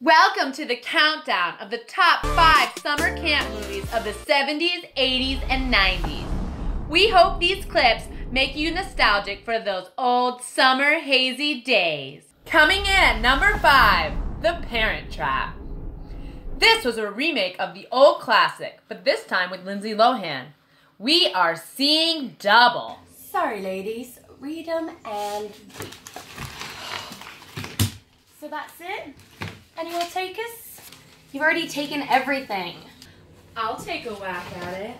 Welcome to the countdown of the top 5 summer camp movies of the 70s, 80s, and 90s. We hope these clips make you nostalgic for those old summer hazy days. Coming in at number 5, The Parent Trap. This was a remake of the old classic, but this time with Lindsay Lohan. We are seeing double. Sorry, ladies. Read them and weep. So that's it? Anyone take us? You've already taken everything. I'll take a whack at it.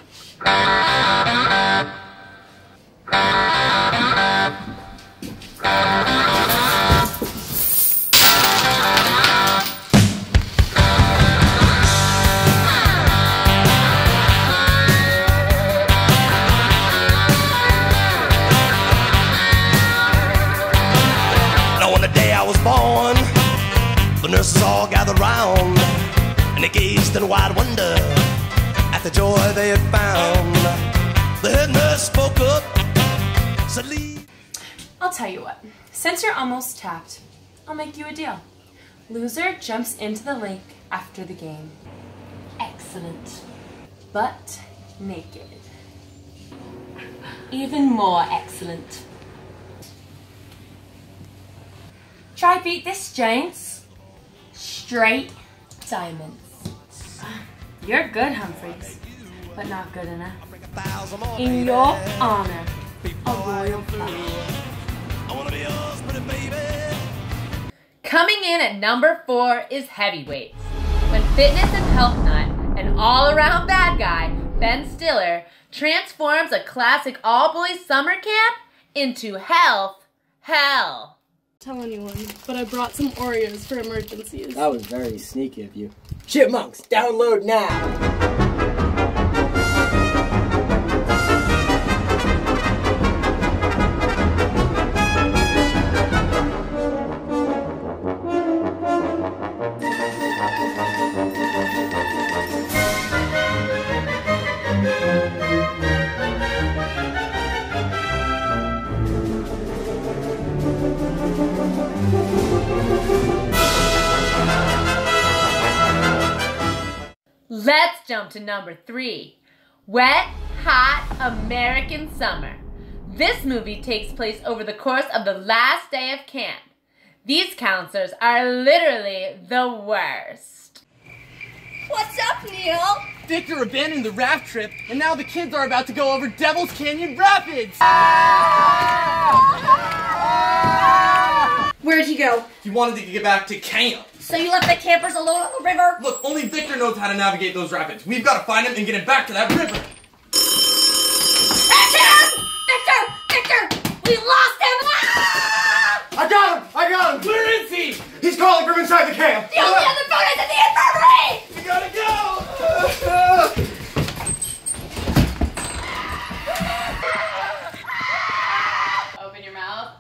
Now on the day I was born, the nurses all gathered round, and they gazed in wide wonder at the joy they had found. The head nurse spoke up, said, "Leave." I'll tell you what. Since you're almost tapped, I'll make you a deal. Loser jumps into the lake after the game. Excellent. But naked. Even more excellent. Try beat this, James. Straight diamonds. You're good, Humphreys, but not good enough. In your honor, a royal flush. Coming in at number 4 is Heavyweights. When fitness and health nut and all-around bad guy, Ben Stiller, transforms a classic all-boys summer camp into health hell. Tell anyone, but I brought some Oreos for emergencies. That was very sneaky of you. Chipmunks, download now! Let's jump to number 3, Wet, Hot American Summer. This movie takes place over the course of the last day of camp. These counselors are literally the worst. What's up, Neil? Victor abandoned the raft trip, and now the kids are about to go over Devil's Canyon Rapids! Where'd he go? He wanted to get back to camp. So you left the campers alone on the river? Look, only Victor knows how to navigate those rapids. We've got to find him and get him back to that river. That's him! Victor! Victor! We lost him! Ah! I got him! Where is he? He's calling from inside the camp. The only other phone is in the infirmary! We gotta go! Open your mouth.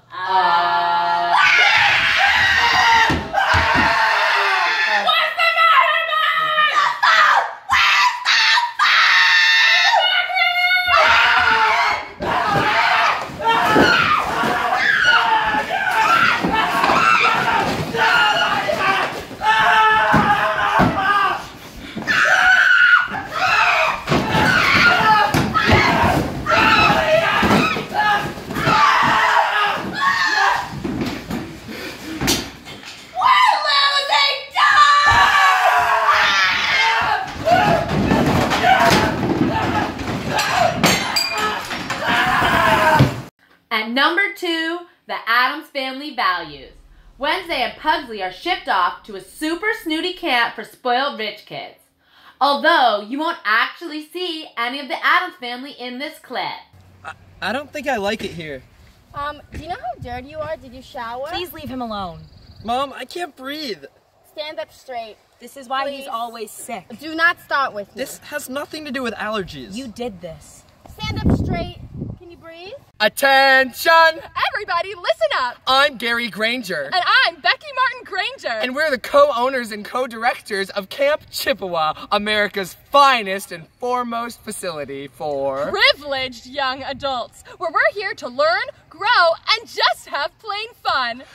At number 2, The Addams Family Values. Wednesday and Pugsley are shipped off to a super snooty camp for spoiled rich kids. Although, you won't actually see any of the Addams family in this clip. I don't think I like it here. Do you know how dirty you are? Did you shower? Please leave him alone. Mom, I can't breathe. Stand up straight. This is why Please. he's always sick. Do not start with me. This has nothing to do with allergies. You did this. Stand up straight. Can you breathe? Attention! Everybody, listen up. I'm Gary Granger. And I'm Becky Martin Granger. And we're the co-owners and co-directors of Camp Chippewa, America's finest and foremost facility for privileged young adults, where we're here to learn, grow, and just have plain fun.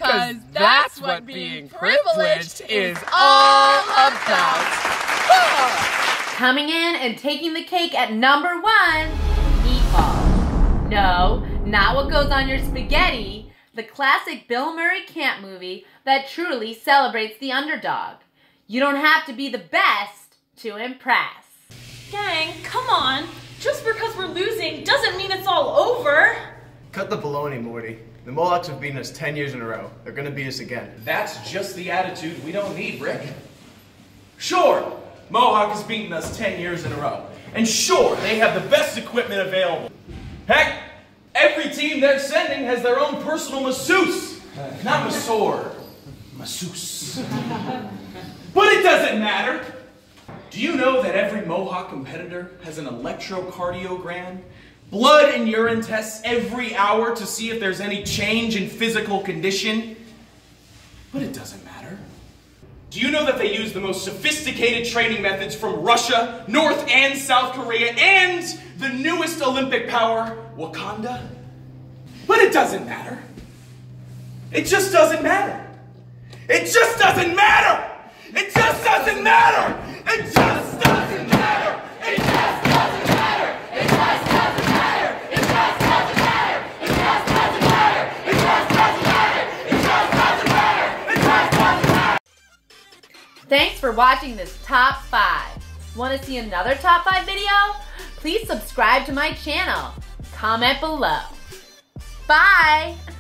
'Cause that's what being privileged is all about. Coming in and taking the cake at number 1, meatballs. No, not what goes on your spaghetti. The classic Bill Murray camp movie that truly celebrates the underdog. You don't have to be the best to impress. Gang, come on. Just because we're losing doesn't mean it's all over. Cut the baloney, Morty. The Mohawks have beaten us 10 years in a row. They're gonna beat us again. That's just the attitude we don't need, Rick. Sure, Mohawk has beaten us 10 years in a row. And sure, they have the best equipment available. Heck, every team they're sending has their own personal masseuse. Not masseur, masseuse. But it doesn't matter. Do you know that every Mohawk competitor has an electrocardiogram? Blood and urine tests every hour to see if there's any change in physical condition? But it doesn't matter. Do you know that they use the most sophisticated training methods from Russia, North and South Korea, and the newest Olympic power, Wakanda? But it doesn't matter. It just doesn't matter. It just doesn't matter! It just doesn't matter! It just doesn't matter! It just doesn't matter! It just doesn't matter! It just doesn't matter! It just doesn't matter! It just doesn't matter! It just doesn't matter! It just doesn't matter! Thanks for watching this Top 5. Want to see another Top 5 video? Please subscribe to my channel. Comment below. Bye!